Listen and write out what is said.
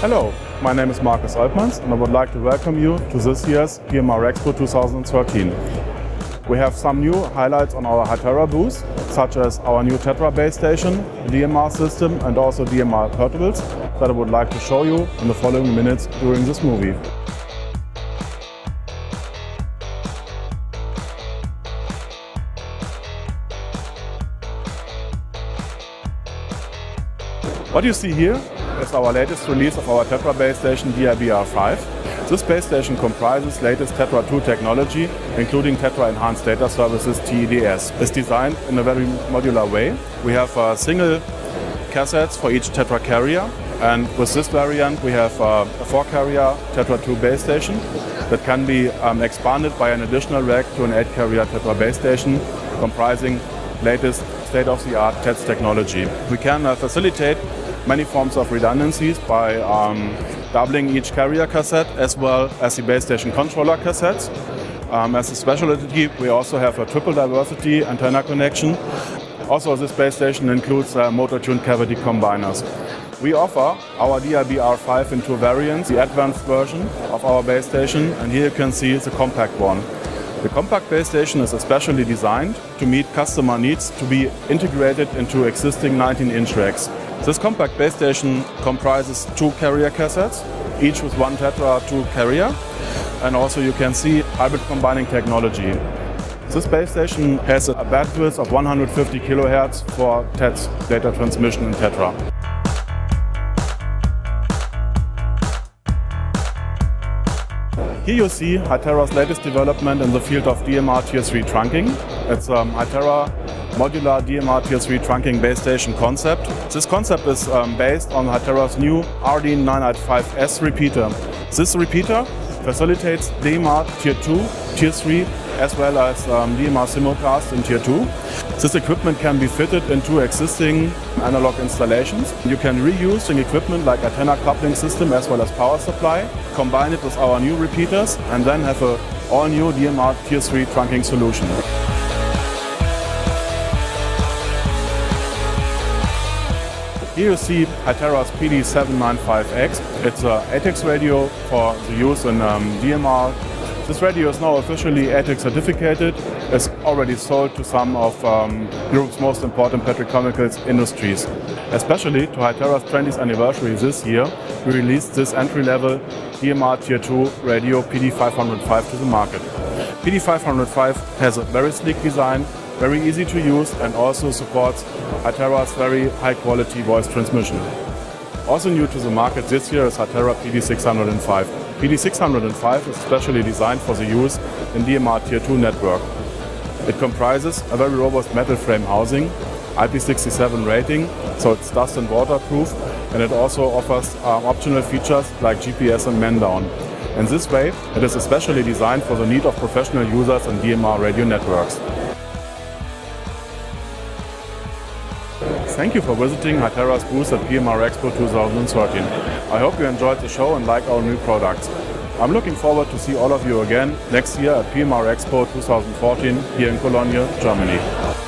Hello, my name is Markus Olpmans and I would like to welcome you to this year's PMR Expo 2013. We have some new highlights on our Hytera booth, such as our new Tetra base station, DMR system and also DMR portables that I would like to show you in the following minutes during this movie. What you see here is our latest release of our Tetra base station DIB-R5. This base station comprises latest Tetra 2 technology, including Tetra Enhanced Data Services TEDS. It's designed in a very modular way. We have single cassettes for each Tetra carrier, and with this variant we have a 4-carrier Tetra 2 base station that can be expanded by an additional rack to an 8-carrier Tetra base station comprising latest state-of-the-art TEDS technology. We can facilitate many forms of redundancies by doubling each carrier cassette as well as the base station controller cassettes. As a specialty, we also have a triple diversity antenna connection. Also, this base station includes motor-tuned cavity combiners. We offer our DIB-R5 in 2 variants, the advanced version of our base station, and here you can see the compact one. The compact base station is especially designed to meet customer needs to be integrated into existing 19-inch racks. This compact base station comprises 2 carrier cassettes, each with 1 Tetra 2 carrier, and also you can see hybrid combining technology. This base station has a bandwidth of 150 kHz for TEDS data transmission in Tetra. Here you see Hytera's latest development in the field of DMR Tier 3 trunking. It's Hytera modular DMR Tier 3 trunking base station concept. This concept is based on Hytera's new RD985S repeater. This repeater facilitates DMR Tier 2, Tier 3 as well as DMR simulcast in Tier 2. This equipment can be fitted into existing analog installations. You can reuse the equipment like antenna coupling system as well as power supply, combine it with our new repeaters and then have an all-new DMR Tier 3 trunking solution. Here you see Hytera's PD795X. It's an ATEX radio for the use in DMR. This radio is now officially ATEX certificated. It's already sold to some of Europe's most important petrochemicals industries. Especially to Hytera's 20th anniversary this year, we released this entry-level DMR Tier 2 radio PD505 to the market. PD505 has a very sleek design, very easy to use and also supports Hytera's very high-quality voice transmission. Also new to the market this year is Hytera PD605. PD605 is specially designed for the use in DMR Tier 2 network. It comprises a very robust metal frame housing, IP67 rating, so it's dust and waterproof, and it also offers optional features like GPS and man-down. In this way, it is especially designed for the need of professional users in DMR radio networks. Thank you for visiting Hytera's booth at PMR Expo 2013. I hope you enjoyed the show and like our new products. I'm looking forward to see all of you again next year at PMR Expo 2014 here in Cologne, Germany.